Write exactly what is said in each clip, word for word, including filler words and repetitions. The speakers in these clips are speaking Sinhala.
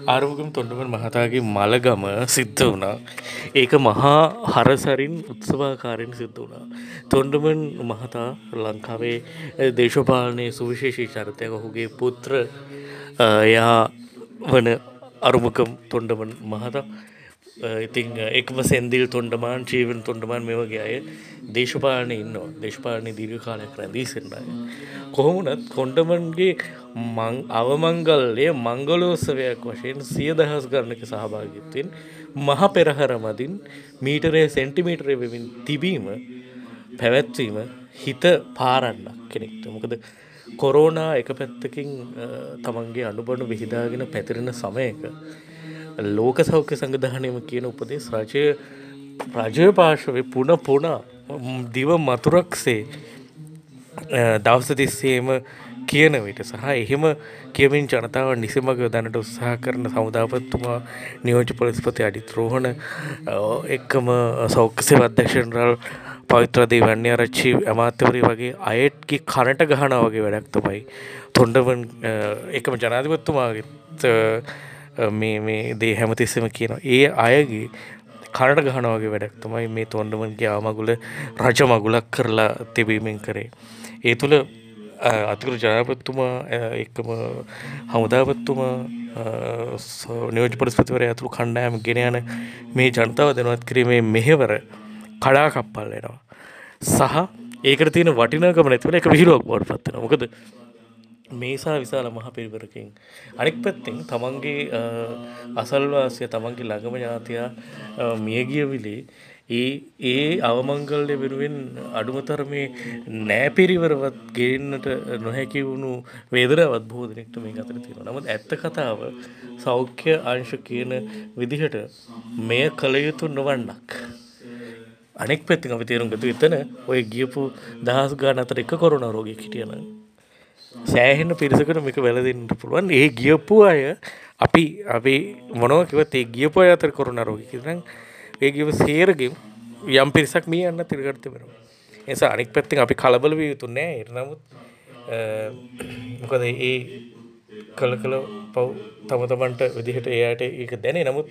ආරවුගම තොණ්ඩමන් මහතාගේ මළගම සිද්ධ වුණා. ඒක මහා හරසරින් උත්සවාකාරයෙන් සිද්ධ වුණා. තොණ්ඩමන් මහතා ලංකාවේ දේශපාලනයේ සුවිශේෂී චරිතයක්. ඔහුගේ පුත්‍ර එයා වන අරුමුගම් තොණ්ඩමන් මහතා. ඉතින් එකම සෙන්දිල් තොණ්ඩමාන් ජීවන තොණ්ඩමාන් මේ වගේ අය දේශපාලනේ ඉන්නවා. දේශපාලනේ දීර්ඝ කාලයක් රැඳී සිටින අය. කොහොම වුණත් තොණ්ඩමන්ගේ මං අවමංගල්‍ය මංගලෝත්සවයක් වශයෙන් සිය දහස් ගණනක සහභාගීත්වයෙන් මහ පෙරහර මදින් මීටරය සෙන්ටිමීටරය වෙමින් තිබීම පැවැත්වීම හිත පාරන්නක් කෙනෙක්ට. මොකද කොරෝනා එක පැත්තකින් තමන්ගේ අනුබණු විහිදාගෙන පැතිරෙන සමයක ලෝක සෞඛ්‍ය සංවිධානයම කියන උපදෙස් රජය රජය පාර්ශවයේ පුන පුනා දිව මතුරක්සේ දවස තිස්සේම කියන විට සහ එහෙම කියමින් ජනතාව නිසමග යොදන්නට උත්සාහ කරන සමුදාපතිතුමා නියෝජ්‍ය පොලිස්පති අඩිත් රෝහණ එක්කම සෞඛ්‍ය සේවා අධ්‍යක්ෂ ජනරාල් පවිත්‍ර දේවන්‍යාරච්චි අමාත්‍යවරිය වගේ අයට්ගේ කනට ගහනවා වගේ වැඩක් තමයි තොණ්ඩමන් එකම ජනාධිපතිතුමාගෙත් මේ මේ දේ හැමතිස්සෙම කියනවා. ඒ අයගේ කනට ගහනවා වගේ වැඩක් තමයි මේ තොණ්ඩමන්ගේ ආමගුල රජ මගුලක් කරලා තිබීමෙන් කරේ. ඒ තුළ අතිගරු ජනාධිපතිතුමා එක්කම හමුදාපතිතුමා නියෝජ්‍ය පොලිස්පතිවරයා ඇතුළු කණ්ඩායම ගෙන යන මේ ජනතාව දැනුවත් කිරීමේ මෙහෙවර කඩාකප්පල් වෙනවා. සහ ඒකට තියෙන වටිනාකම නැති වෙලා ඒක විහිළුවක් බවට පත් වෙනවා. මොකද මේසා විශාල මහ පිරිවරකින් අනෙක් පැත්තෙන් තමන්ගේ අසල්වාසිය තමන්ගේ ළඟම ඥාතියා මියගිය විලේ ඒ ඒ අවමංගල්‍ය වෙනුවෙන් අඩුමතරමේ නෑපිරිවරවත් ගේන්නට නොහැකි වුණු වේදනාවත් බොහෝ දෙනෙක්ට මේක අතර තියෙනවා. නමුත් ඇත්ත කතාව සෞඛ්‍ය අංශ කියන විදිහට මෙය කළ යුතු නොවන්නක්. අනෙක් පැත්තෙන් අපි තේරුම් ගත්තු එතන ඔය ගියපු දහස් ගාන අතර එක කොරෝනා රෝගියෙක් හිටියනම් සෑහෙන පිරිසකට මේක වැළඳෙන්න පුළුවන්. ඒ ගියපු අය අපි අපි මොනවා කිව්වත් ඒ ගියපු අය අතර කොරෝනා රෝගී කියලා නම් ඒ ගියපු සේරගෙ යම් පිරිසක් මිය යන්න තිරගට තිබෙනවා. ඒ නිසා අනෙක් පැත්තෙන් අපි කලබල විය යුතු නෑ. ඒක නමුත් මොකද ඒ කල කල පව් තම තමන්ට විදිහට එයාට ඒක දැනේ. නමුත්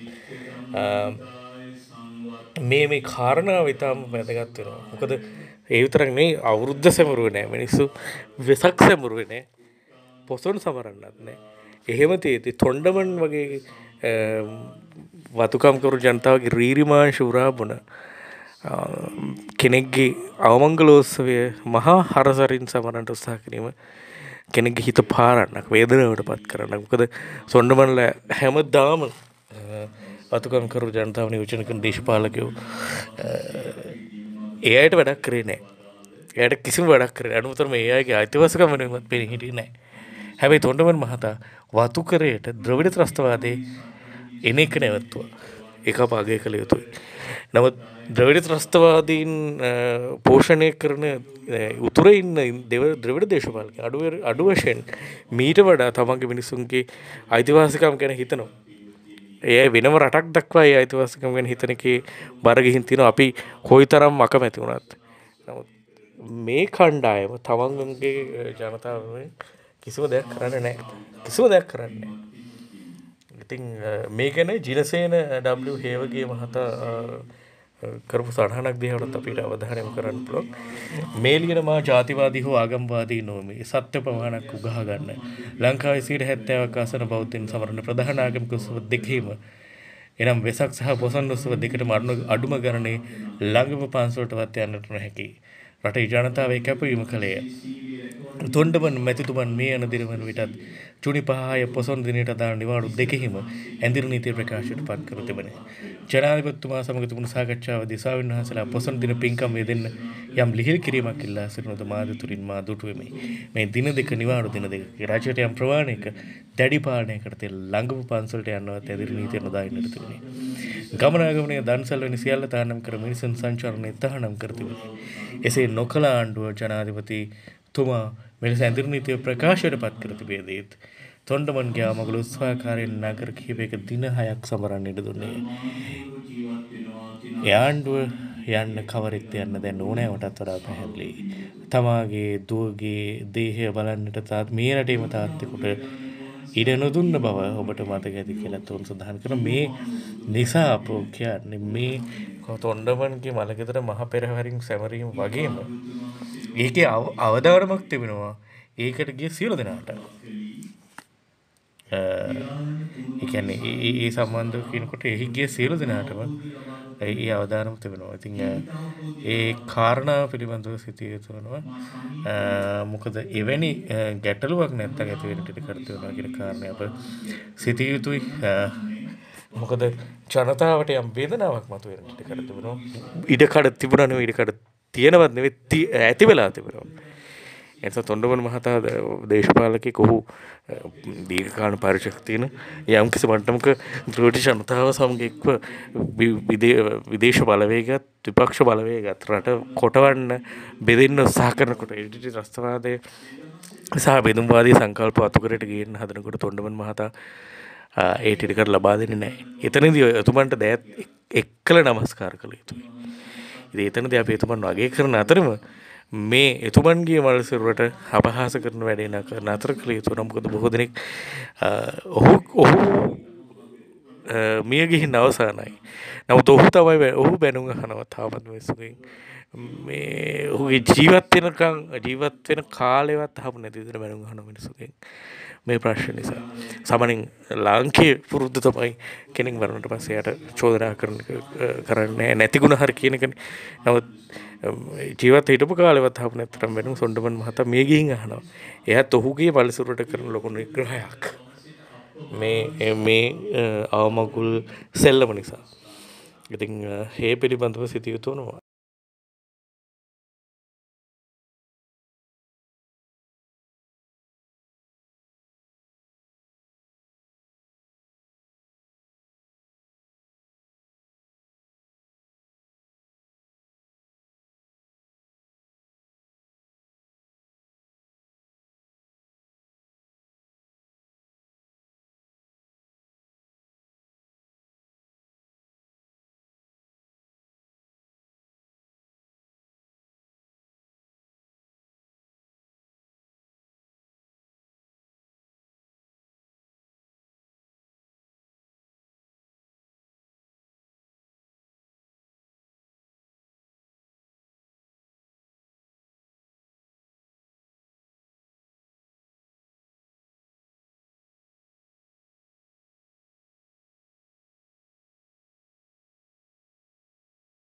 මේ මේ කාරණාව ඉතාම වැදගත් වෙනවා. මොකද ඒ විතරක් නෙවෙයි අවුරුද්ද සැමරුවේ නෑ මිනිස්සු වෙසක් සැමරුවේ නෑ පොසොන් සමරන්නත් නෑ. එහෙම තියෙද්දි තොණ්ඩමන් වගේ වතුකම් කරු ජනතාවගේ රීරිමාංශ උරා බොන කෙනෙක්ගේ අවමංගලෝත්සවය මහා හරසරින් සමරන්නට උත්සාහ කිරීම කෙනෙක්ගේ හිත පාරන්නක් වේදනාවට පත් කරන්නක්. මොකද තොණ්ඩමන්ලා හැමදාම වතුකම් කරු ජනතාව නියෝජනය කරන දේශපාලකයෝ ඒ අයට වැඩක් කරේ නැහැ. එයාට කිසිම වැඩක් කරේ නැහැ. අනුතරම ඒ අයගේ අයිතිවාසිකම් වෙනුවත් පෙනී හිටියේ නැහැ. හැබැයි තොණ්ඩමන් මහතා වතුකරයට ද්‍රවිඩ ත්‍රස්තවාදයේ එන එක නැවතුවා. ඒක අප අගය කළ යුතුයි. නමුත් ද්‍රවිඩ ත්‍රස්තවාදීන් පෝෂණය කරන උතුරේ ඉන්න ද්‍රවිඩ දේශපාලකයන් අඩු අඩු වශයෙන් මීට වඩා තමන්ගේ මිනිසුන්ගේ අයිතිවාසිකම් ගැන හිතනවා. ඒ වෙනම රටක් දක්වා ඒ අයිතිවාසිකම් ගැන හිතන එකේ බර ගිහින් තියෙනවා. අපි කොයිතරම් අකමැති වුණත්. නමුත් මේ කණ්ඩායම තමන්ගේ ජනතාව කිසිම දෙයක් කරන්නේ නැහැ. කිසිම දෙයක් කරන්නේ නැහැ. ඉතින් මේ ගැන ජිනසේන ඩබ්ලිව් හේවගේ මහතා කරපු සටහනක් දිහාට අපිට අවධානය යොමු කරන්න පුළුවන්. මේ ලියන මා ජාතිවාදී හෝ ආගම්වාදී නොවේ. සත්‍ය ප්‍රමාණයක් උගහ ගන්න. ලංකාවේ සියයට හැත්තෑවක් ආසන බෞද්ධයන් සමරන ප්‍රධාන ආගමික උත්සව දෙකේම එනම් වෙසක් සහ පොසොන් උත්සව දෙකටම අඩුම ගණනේ ළඟම පන්සලටවත් යන්නට නොහැකි. රටේ ජනතාව කැපවීම කළේය. තොණ්ඩමන් මැතිතුමන් මේ යන දිනවන විටත් ජුනි පහය පොසොන් දිනයට අදාළ නිවාඩු දෙකෙහිම ඇඳිරු නීතිය ප්‍රකාශයට පත් කර තිබෙනවා. ජනාධිපතිතුමා සමග තිබුණු සාකච්ඡාවේදී ස්වාමීන් වහන්සේලා පොසොන් දින පින්කම් යෙදෙන්න යම් ලිහිල් කිරීමක් ඉල්ලා සිටිනද මා දුතුරින් මා දුටුවෙමි. මේ දින දෙක නිවාඩු දින දෙක රජයට යම් ප්‍රමාණයක දැඩි පාලනයකට ළඟම පන්සලට යන්නවත් ඇඳිරු නීතිය නොදා ඉන්නට තිබුණේ. ගමනාගමනය දන්සල් වැනි සියල්ල තහනම් කර මිනිසුන් සංචාරණය තහනම් කර තිබුණේ. එසේ නොකළ ආණ්ඩුව ජනාධිපති තුමා මෙලෙස ඇඳිරු නීතිය ප්‍රකාශයට පත් කර තිබේදීත් තොණ්ඩමන්ගේ ආමගල උත්සාහකාරයෙන් නගර කිහිපයක දින හයක් සමරන්න ඉඩ දුන්නේ. ඒ ආණ්ඩුව යන්න කවරෙක්ද යන්න දැන් ඕනෑවටත් වඩා පැහැදිලි. තමාගේ දුවගේ දේහය බලන්නට තාත් මේ රටේම තාත්තෙකුට ඉඩ නොදුන්න බව ඔබට මතක ඇති කියලා තෝන් සඳහන් කරන මේ නිසා අපෝ කියන්නේ මේ තොණ්ඩමන්ගේ මලගෙදර මහ පෙරහැරින් සැමරීම වගේම ඒකේ අවදානමක් තිබෙනවා ඒකට ගිය සියලු දෙනාට. ඒ කියන්නේ ඒ ඒ සම්බන්ධව කියනකොට එහි ගිය සියලු දෙනාටම ඒ අවදානම තිබෙනවා. ඉතින් ඒ කාරණා පිළිබඳව සිටිය යුතු වෙනවා. මොකද එවැනි ගැටලුවක් නැත්තම් ඇති වෙන ටික කරතු වෙනවා කියන කාරණේ අප සිටිය යුතුයි. මොකද ජනතාවට යම් වේදනාවක් මතුවෙන ටික කරතු වෙනවා. ඉඩකඩ තිබුණා නෙවෙයි ඉඩකඩ තියෙනවත් නෙවෙයි ඇති වෙලා තිබෙනවා. එතකොට තොණ්ඩමන් මහතා දේශපාලකෙක් ඔහු දීර්ඝකාල පරිචයක් තියෙන යම් කිසි මට්ටමක බ්‍රිටිෂ් ජනතාව සමග එක්ව විදේශ බලවේගත් විපක්ෂ බලවේගත් රට කොටවන්න බෙදෙන්න උත්සාහ කරනකොට ඉදිරි ත්‍රස්තවාදය සහ බෙදුම්වාදී සංකල්ප අතුකරට ගේන්න හදනකොට තොණ්ඩමන් මහතා ඒ ටිකට ලබා දෙන්නේ නැහැ. එතනදී එතුමන්ට දෑත් එක්කල නමස්කාර කළ යුතුයි. ඉතින් එතනදී අපි එතුමන් වගේ කරන අතරම මේ එතුමන්ගේ මල්සිරුවට අපහාස කරන වැඩේ නතර කළ යුතු නම් මොකද බොහෝ දෙනෙක් ඔහු ඔහු මිය ගිහින් අවසానයි. නමුත් ඔහු තමයි ඔහු බැනුම් අහනවා තාමත් මිනිස්සුගෙන්. මේ ඔහුගේ ජීවත් වෙනකන් ජීවත් වෙන කාලෙවත් අහපු නැති විදිහට බැනුම් අහන මිනිස්සුගෙන් මේ ප්‍රශ්න නිසා. සාමාන්‍යයෙන් ලාංකීය පුරුද්ද තමයි කෙනෙක් මරුණට පස්සේ යට චෝදනා කරන කරන්නේ නැති ගුණ හරි කියන එකනේ. නමුත් ජීවත් හිටපු කාලෙවත් අහපු නැත්නම් වෙනුම් තොණ්ඩමන් මහතා මේ ගිහින් අහනවා. එයාත් ඔහුගේ පළසිරුරට කරන ලොකු නිග්‍රහයක්. මේ මේ අවමගුල් සෙල්ලම නිසා. ඉතින් ඒ පිළිබඳව සිටිය යුතු වෙනවා.